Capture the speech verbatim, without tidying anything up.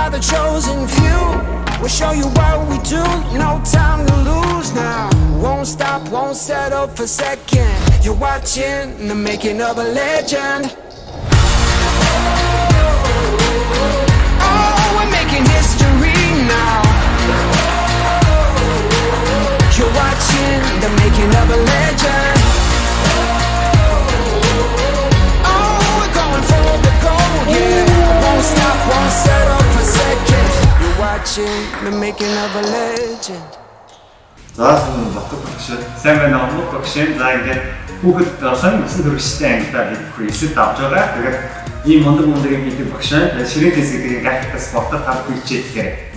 are the chosen few. We'll show you what we do, no time to lose now. Won't stop, won't settle for second. You're watching the making of a legend. Oh, we're making history now. You're watching the making of a legend. Oh, we're going for the gold, yeah. Won't stop, won't settle for second. You're watching the making of a legend. За сайн батг багш. Сайн байна уу багш? За ингээд хүүхэд сайн өсөн төрөштэй ангидаа бид эсэд авч байгаа. Тэгээд ийм мундаг мундаг юм бидэг багш. Ширээний хэсгийг график спортоор тавь хийчихээ.